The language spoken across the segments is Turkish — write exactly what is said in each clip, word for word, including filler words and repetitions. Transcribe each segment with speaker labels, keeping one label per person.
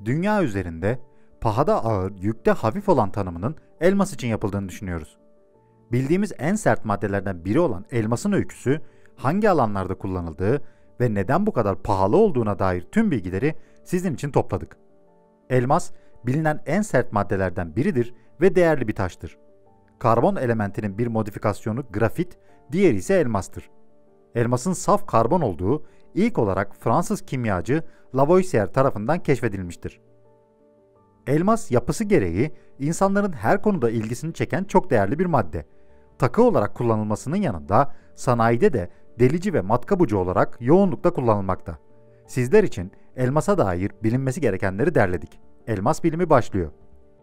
Speaker 1: Dünya üzerinde pahada ağır, yükte hafif olan tanımının elmas için yapıldığını düşünüyoruz. Bildiğimiz en sert maddelerden biri olan elmasın öyküsü, hangi alanlarda kullanıldığı ve neden bu kadar pahalı olduğuna dair tüm bilgileri sizin için topladık. Elmas, bilinen en sert maddelerden biridir ve değerli bir taştır. Karbon elementinin bir modifikasyonu grafit, diğeri ise elmastır. Elmasın saf karbon olduğu ilk olarak Fransız kimyacı Lavoisier tarafından keşfedilmiştir. Elmas yapısı gereği insanların her konuda ilgisini çeken çok değerli bir madde. Takı olarak kullanılmasının yanında sanayide de delici ve matkap ucu olarak yoğunlukla kullanılmakta. Sizler için elmasa dair bilinmesi gerekenleri derledik. Elmas bilimi başlıyor.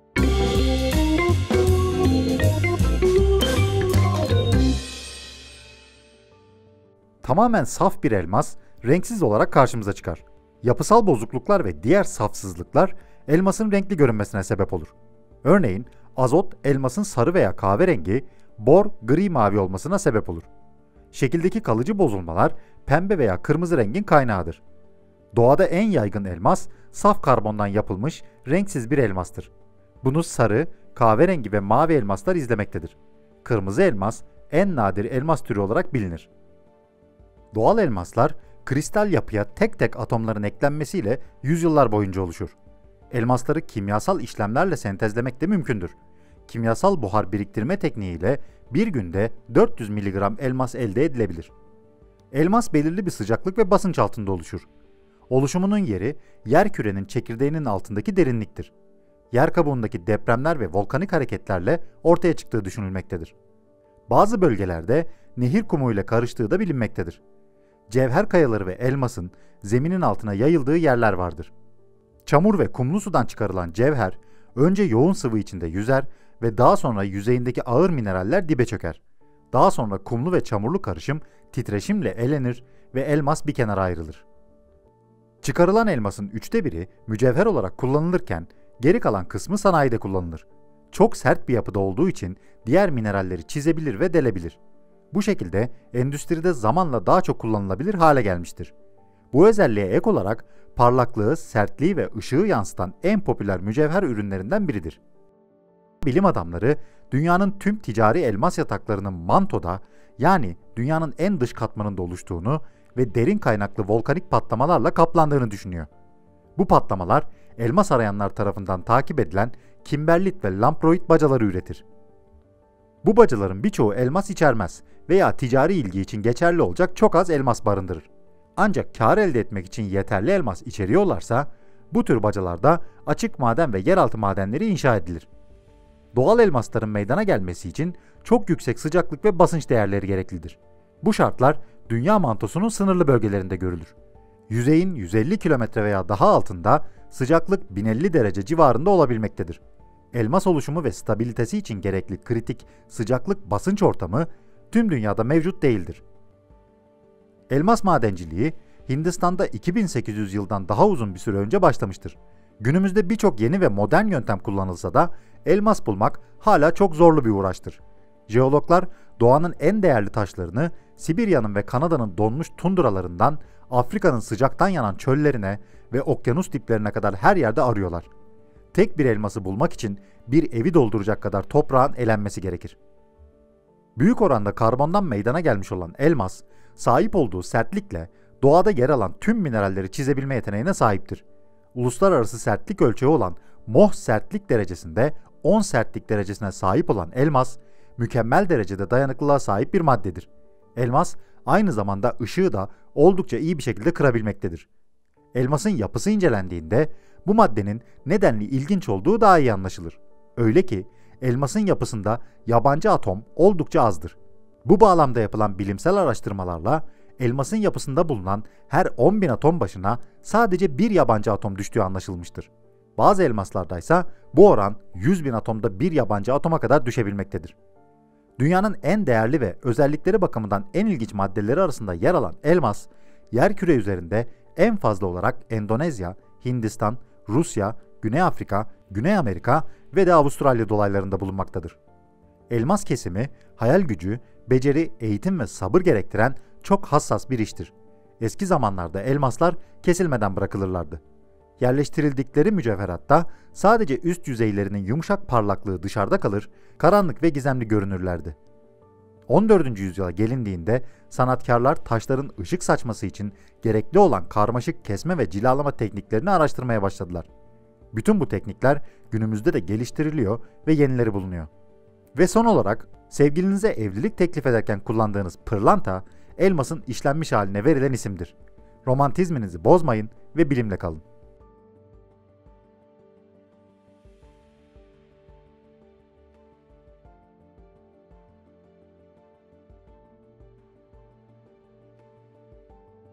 Speaker 1: Tamamen saf bir elmas renksiz olarak karşımıza çıkar. Yapısal bozukluklar ve diğer safsızlıklar elmasın renkli görünmesine sebep olur. Örneğin azot elmasın sarı veya kahverengi, bor gri mavi olmasına sebep olur. Şekildeki kalıcı bozulmalar pembe veya kırmızı rengin kaynağıdır. Doğada en yaygın elmas saf karbondan yapılmış renksiz bir elmastır. Bunu sarı, kahverengi ve mavi elmaslar izlemektedir. Kırmızı elmas en nadir elmas türü olarak bilinir. Doğal elmaslar kristal yapıya tek tek atomların eklenmesiyle yüzyıllar boyunca oluşur. Elmasları kimyasal işlemlerle sentezlemek de mümkündür. Kimyasal buhar biriktirme tekniğiyle bir günde dört yüz miligram elmas elde edilebilir. Elmas belirli bir sıcaklık ve basınç altında oluşur. Oluşumunun yeri yerkürenin çekirdeğinin altındaki derinliktir. Yer kabuğundaki depremler ve volkanik hareketlerle ortaya çıktığı düşünülmektedir. Bazı bölgelerde nehir kumu ile karıştığı da bilinmektedir. Cevher kayaları ve elmasın zeminin altına yayıldığı yerler vardır. Çamur ve kumlu sudan çıkarılan cevher önce yoğun sıvı içinde yüzer ve daha sonra yüzeyindeki ağır mineraller dibe çöker. Daha sonra kumlu ve çamurlu karışım titreşimle elenir ve elmas bir kenara ayrılır. Çıkarılan elmasın üçte biri mücevher olarak kullanılırken geri kalan kısmı sanayide kullanılır. Çok sert bir yapıda olduğu için diğer mineralleri çizebilir ve delebilir. Bu şekilde endüstride zamanla daha çok kullanılabilir hale gelmiştir. Bu özelliğe ek olarak parlaklığı, sertliği ve ışığı yansıtan en popüler mücevher ürünlerinden biridir. Bilim adamları dünyanın tüm ticari elmas yataklarının mantoda, yani dünyanın en dış katmanında oluştuğunu ve derin kaynaklı volkanik patlamalarla kaplandığını düşünüyor. Bu patlamalar elmas arayanlar tarafından takip edilen kimberlit ve lamproit bacaları üretir. Bu bacaların birçoğu elmas içermez veya ticari ilgi için geçerli olacak çok az elmas barındırır. Ancak kar elde etmek için yeterli elmas içeriyorlarsa bu tür bacalarda açık maden ve yeraltı madenleri inşa edilir. Doğal elmasların meydana gelmesi için çok yüksek sıcaklık ve basınç değerleri gereklidir. Bu şartlar dünya mantosunun sınırlı bölgelerinde görülür. Yüzeyin yüz elli kilometre veya daha altında sıcaklık bin elli derece civarında olabilmektedir. Elmas oluşumu ve stabilitesi için gerekli kritik sıcaklık basınç ortamı tüm dünyada mevcut değildir. Elmas madenciliği Hindistan'da iki bin sekiz yüz yıldan daha uzun bir süre önce başlamıştır. Günümüzde birçok yeni ve modern yöntem kullanılsa da elmas bulmak hala çok zorlu bir uğraştır. Jeologlar doğanın en değerli taşlarını Sibirya'nın ve Kanada'nın donmuş tundralarından Afrika'nın sıcaktan yanan çöllerine ve okyanus diplerine kadar her yerde arıyorlar. Tek bir elması bulmak için bir evi dolduracak kadar toprağın elenmesi gerekir. Büyük oranda karbondan meydana gelmiş olan elmas, sahip olduğu sertlikle doğada yer alan tüm mineralleri çizebilme yeteneğine sahiptir. Uluslararası sertlik ölçeği olan Mohs sertlik derecesinde on sertlik derecesine sahip olan elmas, mükemmel derecede dayanıklılığa sahip bir maddedir. Elmas, aynı zamanda ışığı da oldukça iyi bir şekilde kırabilmektedir. Elmasın yapısı incelendiğinde bu maddenin nedenli ilginç olduğu daha iyi anlaşılır. Öyle ki elmasın yapısında yabancı atom oldukça azdır. Bu bağlamda yapılan bilimsel araştırmalarla elmasın yapısında bulunan her on bin atom başına sadece bir yabancı atom düştüğü anlaşılmıştır. Bazı elmaslardaysa bu oran yüz bin atomda bir yabancı atoma kadar düşebilmektedir. Dünyanın en değerli ve özellikleri bakımından en ilginç maddeleri arasında yer alan elmas, yerküre üzerinde en fazla olarak Endonezya, Hindistan, Rusya, Güney Afrika, Güney Amerika ve de Avustralya dolaylarında bulunmaktadır. Elmas kesimi, hayal gücü, beceri, eğitim ve sabır gerektiren çok hassas bir iştir. Eski zamanlarda elmaslar kesilmeden bırakılırlardı. Yerleştirildikleri mücevheratta sadece üst yüzeylerinin yumuşak parlaklığı dışarıda kalır, karanlık ve gizemli görünürlerdi. on dördüncü yüzyıla gelindiğinde sanatkarlar taşların ışık saçması için gerekli olan karmaşık kesme ve cilalama tekniklerini araştırmaya başladılar. Bütün bu teknikler günümüzde de geliştiriliyor ve yenileri bulunuyor. Ve son olarak sevgilinize evlilik teklif ederken kullandığınız pırlanta, elmasın işlenmiş haline verilen isimdir. Romantizminizi bozmayın ve bilimle kalın.